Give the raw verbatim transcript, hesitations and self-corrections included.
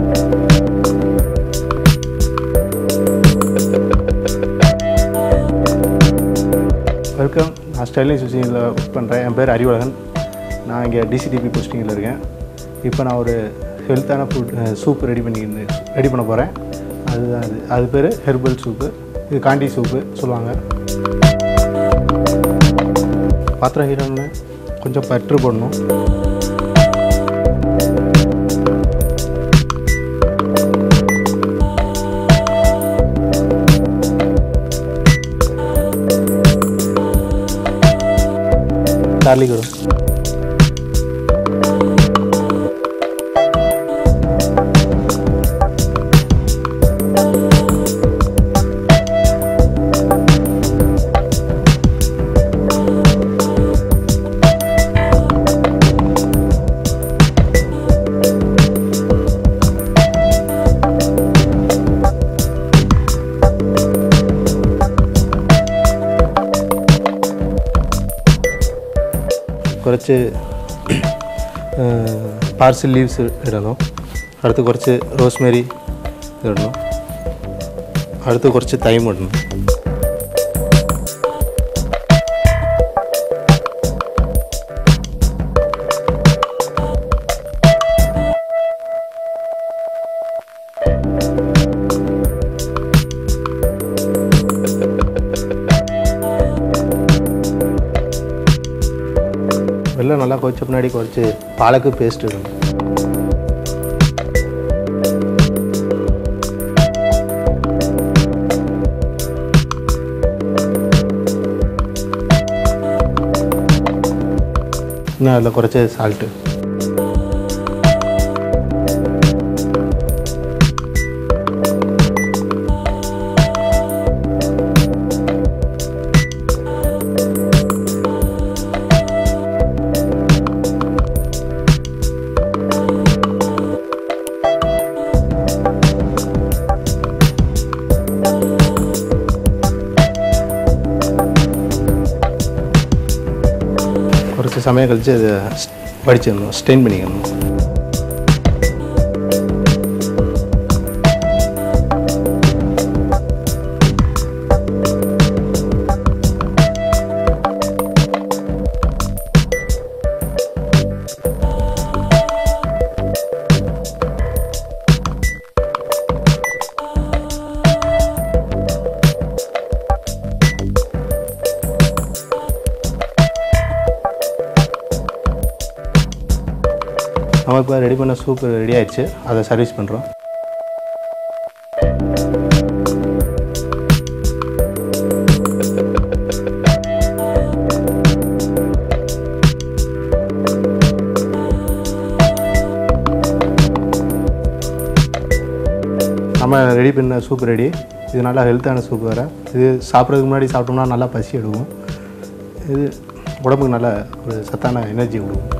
Welcome. நான் stylish சுசினில் work பண்ணுறேன். என் பேர் அறிவழகன். நான் இங்கே டிசிடிபி போஸ்டிங்கில் இருக்கேன். இப்போ நான் ஒரு ஹெல்த்தான ஃபுட் சூப் ரெடி பண்ணி ரெடி பண்ண போகிறேன். அதுதான் அது அது பேர் ஹெர்பல் சூப்பு. இது காண்டி சூப்பு சொல்லுவாங்க. பாத்திரம் ஹீரோன்னு கொஞ்சம் பற்று போடணும். garlic இடும். കുറച്ച് പാർസൽ ലീവ്സ് ഇടണം. അടുത്ത് കുറച്ച് റോസ്മേരി ഇടണം. അടുത്ത് കുറച്ച് തൈം ഇടണം. வெள்ளம் நல்லா கொதிச்ச பின்னாடி குறைச்சி பாலக்கு பேஸ்ட் இடணும். இன்னும் அதில் குறைச்சி சால்ட்டு. കുറച്ച് സമയം കളിച്ച് അത് വടിച്ചിടണം, സ്റ്റെയിൻ பண்ணிக்கணும். நம்ம இப்போ ரெடி பண்ண சூப் ரெடி ஆயிடுச்சு. அதை சர்வீஸ் பண்ணுறோம். நம்ம ரெடி பண்ண சூப் ரெடி. இது நல்லா ஹெல்த்தான சூப் வேறு. இது சாப்பிட்றதுக்கு முன்னாடி சாப்பிட்டோம்னா நல்லா பசி எடுக்கும். இது உடம்புக்கு நல்ல ஒரு சத்தான எனர்ஜி கொடுக்கும்.